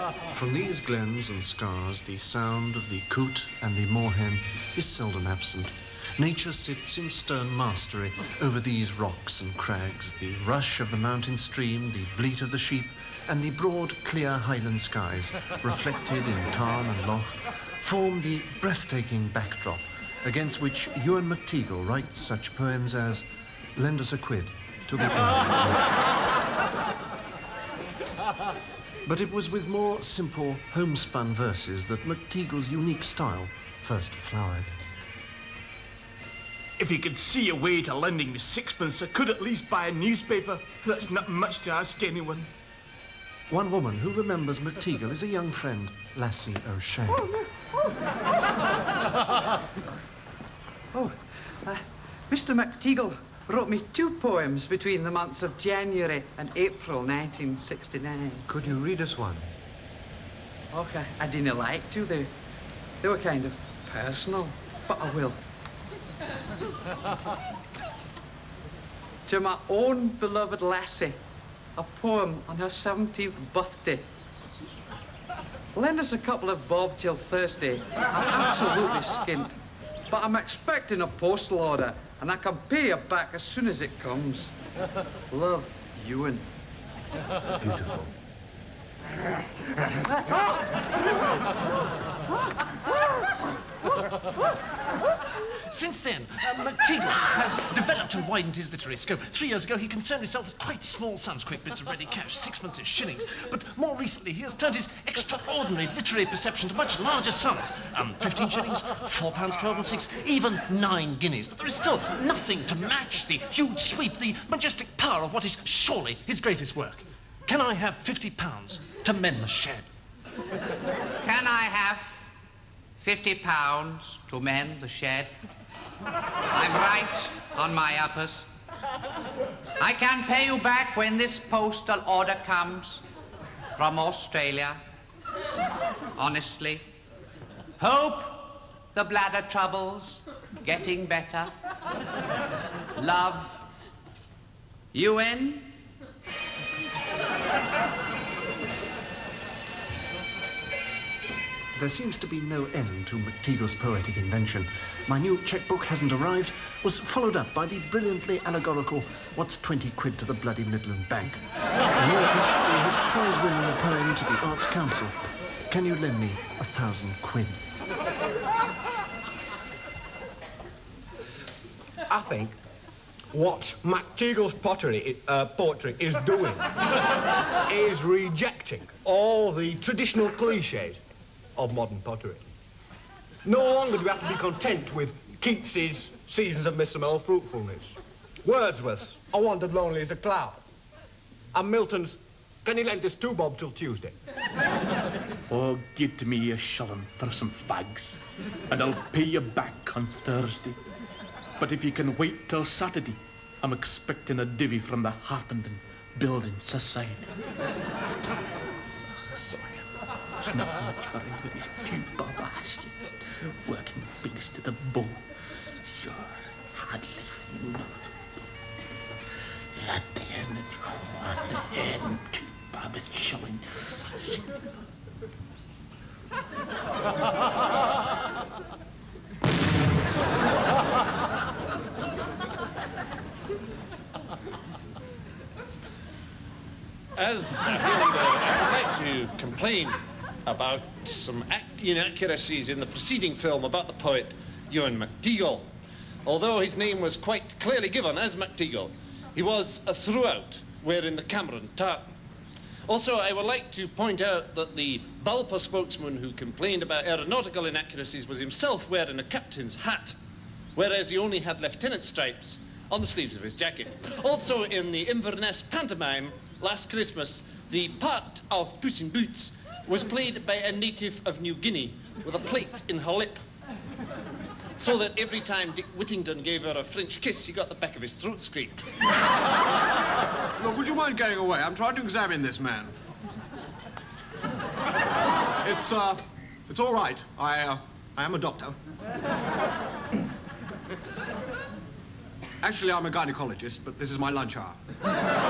From these glens and scars, the sound of the coot and the moorhen is seldom absent. Nature sits in stern mastery over these rocks and crags. The rush of the mountain stream, the bleat of the sheep, and the broad, clear highland skies, reflected in tarn and loch, form the breathtaking backdrop against which Poet McTeagle writes such poems as "Lend Us a Quid" to the But it was with more simple, homespun verses that McTeagle's unique style first flowered. If you could see a way to lending me sixpence, I could at least buy a newspaper. That's not much to ask anyone. One woman who remembers McTeagle is a young friend, Lassie O'Shea. Mr. McTeagle wrote me 2 poems between the months of January and April 1969. Could you read us one? Okay, I didn't like to. They were kind of personal, but I will. To my own beloved Lassie, a poem on her 17th birthday. Lend us a couple of bob till Thursday. I'm absolutely skint, but I'm expecting a postal order, and I can pay you back as soon as it comes. Love, Ewan. Beautiful. Since then, McTeagle has developed and widened his literary scope. 3 years ago, he concerned himself with quite small sums, quick bits of ready cash, sixpences, shillings. But more recently, he has turned his extraordinary literary perception to much larger sums. 15 shillings, £4, 12 and 6, even 9 guineas. But there is still nothing to match the huge sweep, the majestic power of what is surely his greatest work. Can I have £50 to mend the shed? Can I have £50 to mend the shed? I'm right on my uppers. I can pay you back when this postal order comes from Australia. Honestly. Hope the bladder trouble's getting better. Love, Ewan. There seems to be no end to McTeagle's poetic invention. My new checkbook hasn't arrived was followed up by the brilliantly allegorical "What's 20 quid to the bloody Midland Bank?" More recently, his prize-winning poem to the Arts Council, "Can you lend me 1,000 quid?" I think what McTeagle's poetry is doing is rejecting all the traditional cliches of modern pottery. No longer do we have to be content with Keats's Seasons of Midsummer Fruitfulness, Wordsworth's I Wandered Lonely as a Cloud, and Milton's Can you lend us 2 bob till Tuesday? Oh, get me a shilling for some fags, and I'll pay you back on Thursday. But if you can wait till Saturday, I'm expecting a divvy from the Harpenden Building Society. Sorry, it's not much for him with his 2 bob asking, working things to the bone. Sure, hardly for none of it. There in the corner, head and 2 bob a shilling. As a leader, I would like to complain about some inaccuracies in the preceding film about the poet Poet McTeagle. Although his name was quite clearly given as McTeagle, he was a throughout wearing the Cameron tartan. Also, I would like to point out that the Balpa spokesman who complained about aeronautical inaccuracies was himself wearing a captain's hat, whereas he only had lieutenant stripes on the sleeves of his jacket. Also, in the Inverness pantomime last Christmas, the part of Puss in Boots was played by a native of New Guinea with a plate in her lip, so that every time Dick Whittington gave her a French kiss, he got the back of his throat scraped. Look, would you mind going away? I'm trying to examine this man. It's all right. I am a doctor. Actually, I'm a gynecologist, but this is my lunch hour.